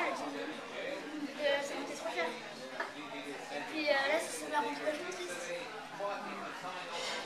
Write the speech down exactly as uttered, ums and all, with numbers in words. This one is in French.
elle dit non. Que ça coûtait trop cher. Et puis euh, là, ça s'est fait un peu vachement triste.